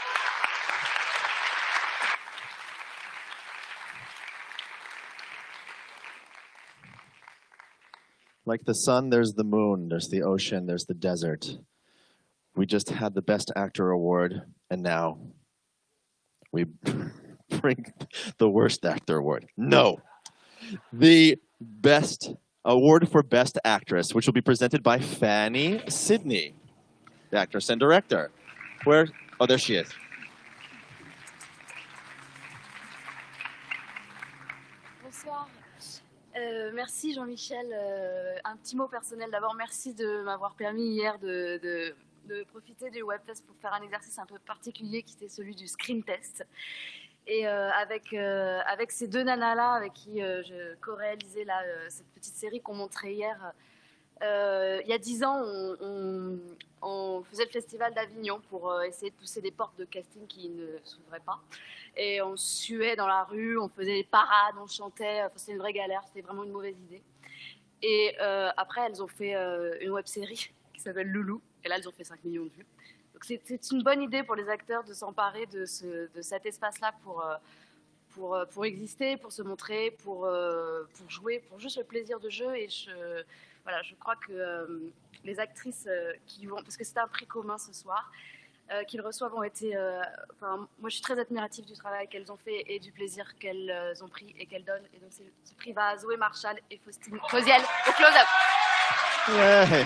Speaker 2: Like the sun, there's the moon, there's the ocean, there's the desert. We just had the Best Actor Award, and now we bring the Worst Actor Award. No. The Best Award for Best Actress, which will be presented by Fanny Sidney, the actress and director. Where? Oh, there she is.
Speaker 9: Bonsoir. Merci Jean-Michel. Un petit mot personnel. D'abord, merci de m'avoir permis hier de profiter du webfest pour faire un exercice un peu particulier qui était celui du screen test. Et avec ces deux nanas-là avec qui je co-réalisais cette petite série qu'on montrait hier, il y a 10 ans, on faisait le festival d'Avignon pour essayer de pousser des portes de casting qui ne s'ouvraient pas. Et on suait dans la rue, on faisait des parades, on chantait, enfin, c'était une vraie galère, c'était vraiment une mauvaise idée. Et après, elles ont fait une web-série qui s'appelle Loulou. Et là, elles ont fait 5 millions de vues. Donc c'est une bonne idée pour les acteurs de s'emparer de cet espace-là pour exister, pour se montrer, pour jouer, pour juste le plaisir de jeu. Et je crois que les actrices qui vont, parce que c'était un prix commun ce soir, qu'ils reçoivent ont été... moi, je suis très admirative du travail qu'elles ont fait et du plaisir qu'elles ont pris et qu'elles donnent. Et donc ce prix va à Zoé Marshall et Faustine Cosiel au close-up.
Speaker 2: Ouais.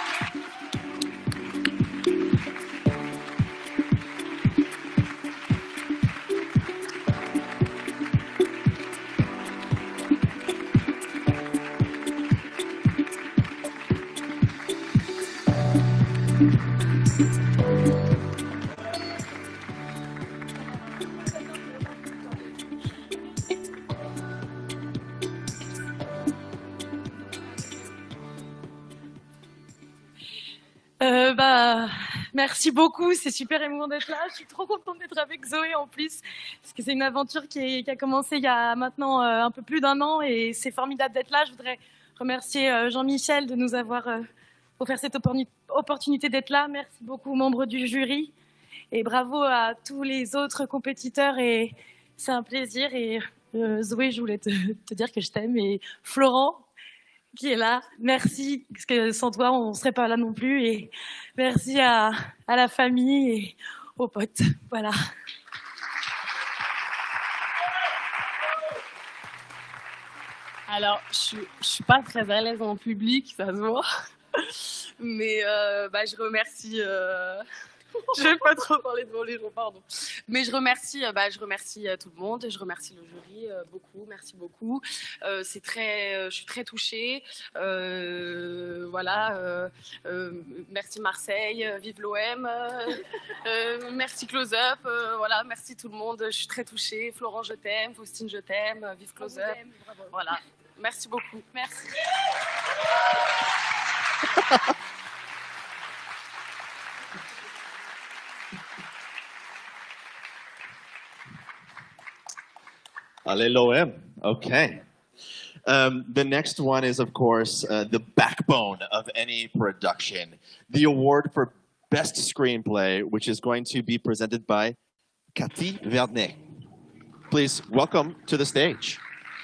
Speaker 16: Merci beaucoup, c'est super émouvant d'être là. Je suis trop contente d'être avec Zoé en plus, parce que c'est une aventure qui a commencé il y a maintenant un peu plus d'1 an et c'est formidable d'être là. Je voudrais remercier Jean-Michel de nous avoir offert cette opportunité d'être là. Merci beaucoup aux membres du jury et bravo à tous les autres compétiteurs et c'est un plaisir. Et Zoé, je voulais te dire que je t'aime et Florent, qui est là. Merci, parce que sans toi, on ne serait pas là non plus. Et merci à la famille et aux potes. Voilà.
Speaker 14: Alors, je suis pas très à l'aise en public, ça se voit. Mais je remercie... Je vais pas trop parler devant les gens, pardon. Mais je remercie tout le monde, je remercie le jury beaucoup, merci beaucoup. Je suis très touchée. Merci Marseille, vive l'OM. Merci Close Up, merci tout le monde. Je suis très touchée. Florent, je t'aime. Faustine, je t'aime. Vive Close Up. Voilà. Merci beaucoup. Merci.
Speaker 2: Allez l'OM. Okay. The next one is, of course, the backbone of any production, the award for Best Screenplay, which is going to be presented by Cathy Vernet. Please welcome to the stage.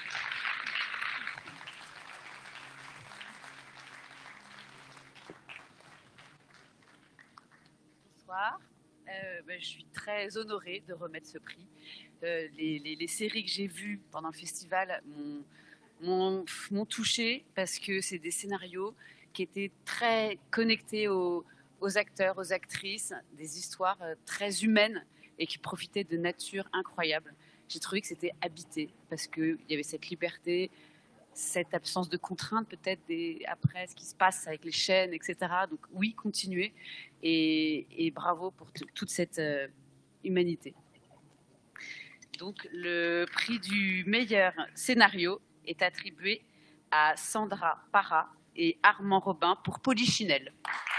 Speaker 21: Bonsoir. Je suis très honorée de remettre ce prix. Les séries que j'ai vues pendant le festival m'ont touchée parce que c'est des scénarios qui étaient très connectés aux acteurs, aux actrices, des histoires très humaines et qui profitaient de nature incroyable. J'ai trouvé que c'était habité parce qu'il y avait cette liberté, cette absence de contraintes peut-être après ce qui se passe avec les chaînes, etc. Donc oui, continuez et bravo pour toute cette humanité. Donc le prix du meilleur scénario est attribué à Sandra Para et Armand Robin pour Polichinelle.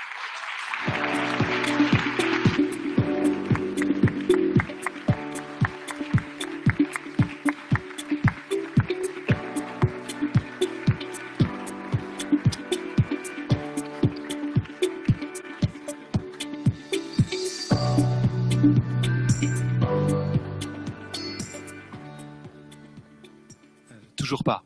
Speaker 19: Toujours pas.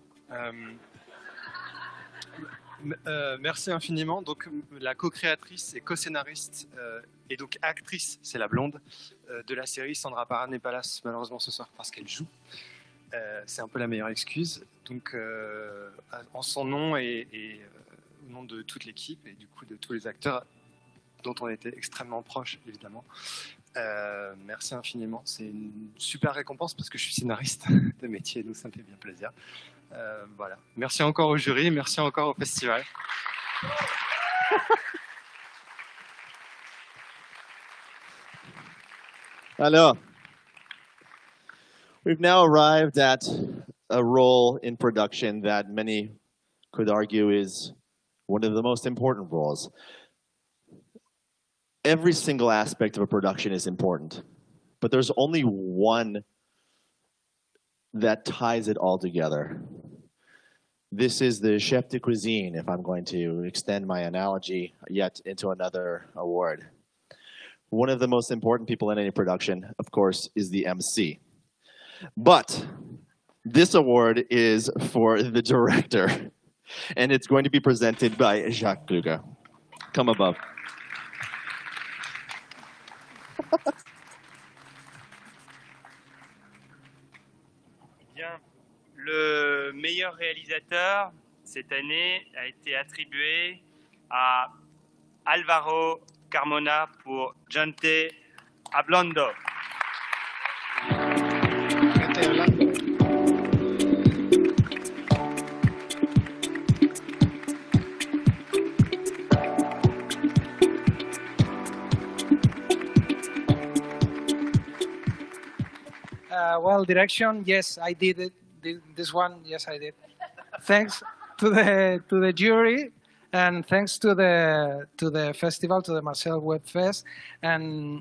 Speaker 19: Merci infiniment. Donc, la co-créatrice et co-scénariste et donc actrice, c'est la blonde de la série. Sandra Para n'est pas là malheureusement ce soir parce qu'elle joue. C'est un peu la meilleure excuse. Donc, en son nom et au nom de toute l'équipe et du coup de tous les acteurs dont on était extrêmement proches, évidemment. Merci infiniment. C'est une super récompense parce que je suis scénariste de métier, donc ça me fait bien plaisir. Voilà. Merci encore au jury, merci encore au festival.
Speaker 2: Alors, we've now arrived at a role in production that many could argue is one of the most important roles. Every single aspect of a production is important, but there's only one that ties it all together. This is the chef de cuisine, if I'm going to extend my analogy yet into another award. One of the most important people in any production, of course, is the MC. But this award is for the director, and it's going to be presented by Jacques Kluge. Come above.
Speaker 1: Bien. Le meilleur réalisateur cette année a été attribué à Alvaro Carmona pour Gente Hablando.
Speaker 20: Well, direction, yes, I did it. This one, yes, I did. Thanks to the jury, and thanks to the festival, to the Marseille Web Fest, and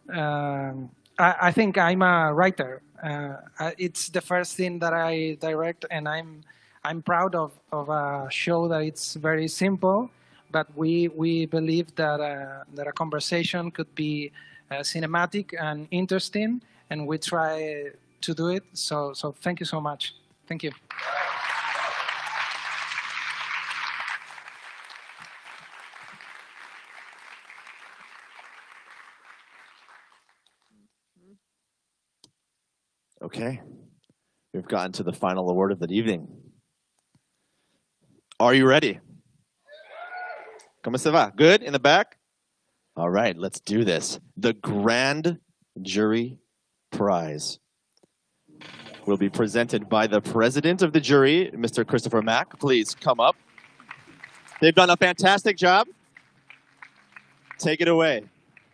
Speaker 20: I think I'm a writer. It's the first thing that I direct, and I'm proud of a show that it's very simple, but we believe that a conversation could be cinematic and interesting, and we try to do it. So thank you so much. Thank you.
Speaker 2: Okay. We've gotten to the final award of the evening. Are you ready? Comment ça va? Good? In the back? All right, let's do this. The Grand Jury Prize will be presented by the president of the jury, Mr. Christopher Mack. Please come up. They've done a fantastic job. Take it away.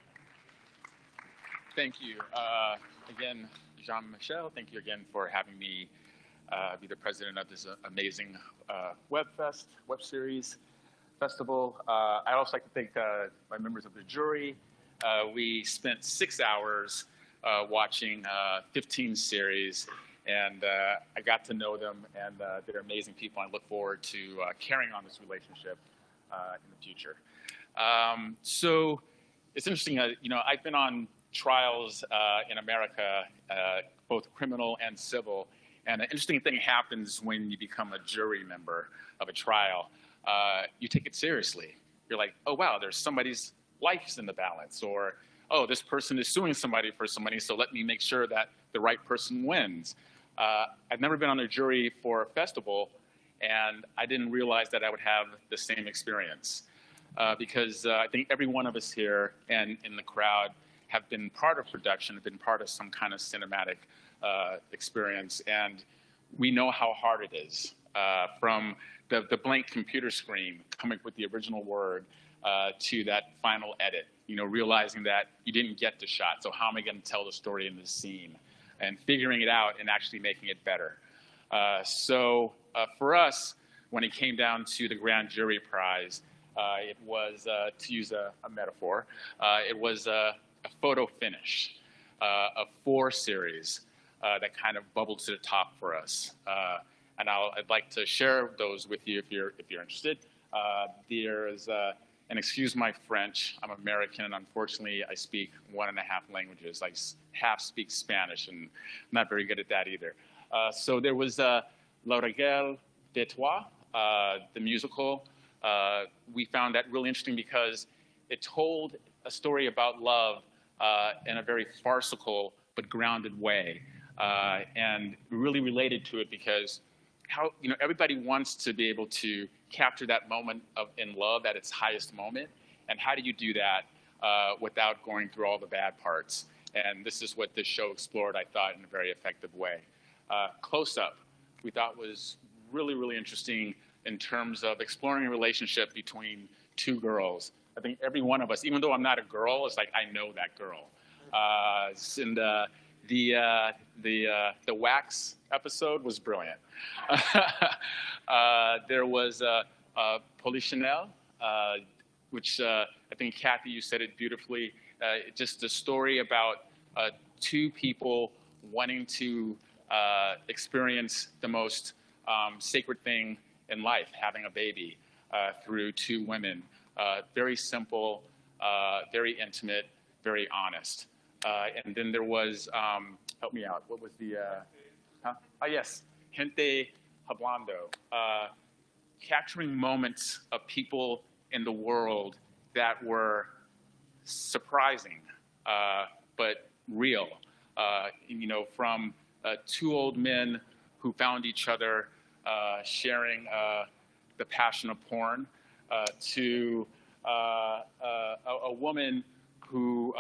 Speaker 3: Thank you. Again, Jean-Michel, thank you again for having me be the president of this amazing web series festival. I'd also like to thank my members of the jury. We spent 6 hours watching 15 series, and I got to know them, and they're amazing people. I look forward to carrying on this relationship in the future. So it's interesting, I've been on trials in America, both criminal and civil, and an interesting thing happens when you become a jury member of a trial. You take it seriously. You're like, oh wow, there's somebody's life's in the balance, or oh, this person is suing somebody for some money, so let me make sure that the right person wins. I've never been on a jury for a festival, and I didn't realize that I would have the same experience. Because I think every one of us here and in the crowd have been part of production, have been part of some kind of cinematic experience, and we know how hard it is. From the blank computer screen, coming up with the original word, to that final edit, realizing that you didn't get the shot, so how am I going to tell the story in this scene? And figuring it out and actually making it better. So for us, when it came down to the Grand Jury Prize, it was, to use a metaphor, it was a photo finish of 4 series that kind of bubbled to the top for us. And I'd like to share those with you if you're interested. There's, and excuse my French, I'm American, and unfortunately I speak 1.5 languages. I half speak Spanish, and I'm not very good at that either. So there was La Regale de Toi, the musical. We found that really interesting because it told a story about love in a very farcical but grounded way, and really related to it because how everybody wants to be able to capture that moment in love at its highest moment, and how do you do that without going through all the bad parts? And this is what this show explored, I thought, in a very effective way. Close Up, we thought was really, really interesting in terms of exploring a relationship between 2 girls. I think every one of us, even though I'm not a girl, it's like I know that girl. And the wax episode was brilliant. There was Polichinelle, which I think Kathy, you said it beautifully. Just a story about 2 people wanting to experience the most sacred thing in life, having a baby, through 2 women. Very simple, very intimate, very honest. And then there was, help me out, what was the, yes, Gente Hablando. Capturing moments of people in the world that were surprising, but real. From 2 old men who found each other sharing the passion of porn, to a woman who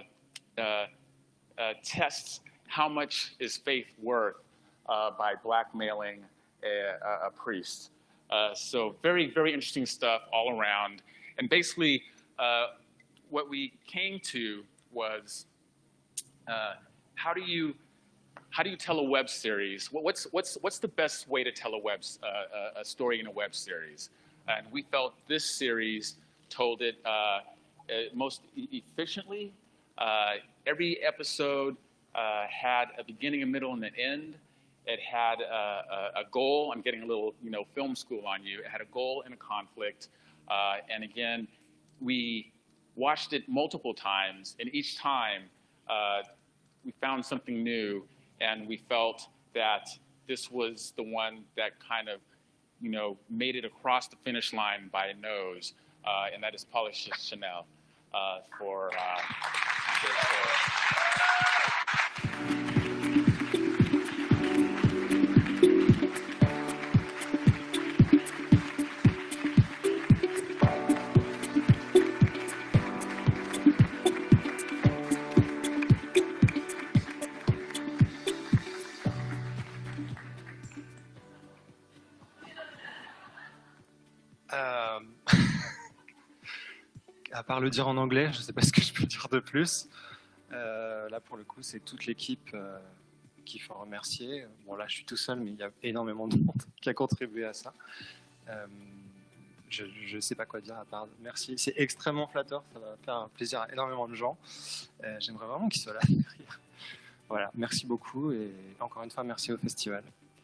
Speaker 3: tests how much is faith worth by blackmailing a priest. So very, very interesting stuff all around. And basically, what we came to was how do you tell a web series? What's the best way to tell a story in a web series? And we felt this series told it most efficiently. Every episode had a beginning, a middle, and an end. It had a goal. I'm getting a little, film school on you. It had a goal and a conflict. And again, we watched it multiple times, and each time we found something new, and we felt that this was the one that kind of, made it across the finish line by a nose, and that is Polichinelle for this.
Speaker 19: part le dire en anglais, je ne sais pas ce que je peux dire de plus. Là, pour le coup, c'est toute l'équipe qu'il faut remercier. Bon, là, je suis tout seul, mais il y a énormément de monde qui a contribué à ça. Je ne sais pas quoi dire à part merci. C'est extrêmement flatteur, ça va faire un plaisir à énormément de gens. J'aimerais vraiment qu'ils soient là derrière. Voilà, merci beaucoup et encore une fois, merci au festival.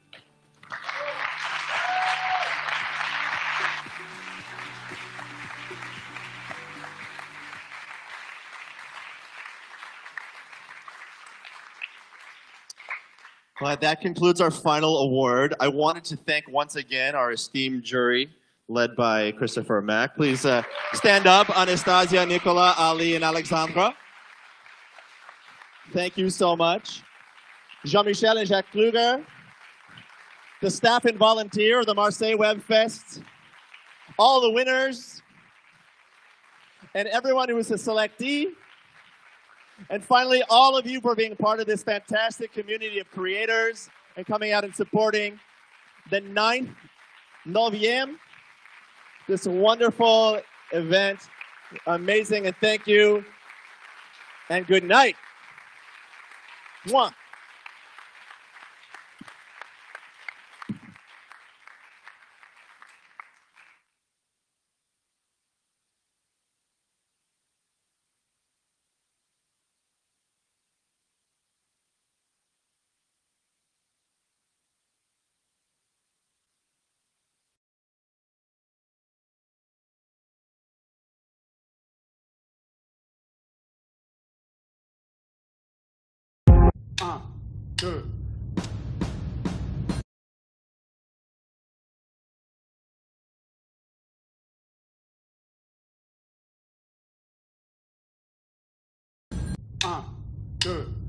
Speaker 2: Well, that concludes our final award. I wanted to thank once again our esteemed jury, led by Christopher Mack. Please stand up, Anastasia, Nicola, Ali, and Alexandra. Thank you so much. Jean-Michel and Jacques Kluger, the staff and volunteer of the Marseille Web Fest, all the winners, and everyone who was a selectee. And finally, all of you for being part of this fantastic community of creators and coming out and supporting the 9e, this wonderful event. Amazing, and thank you, and good night. Mwah.
Speaker 5: Un, deux. Un, deux.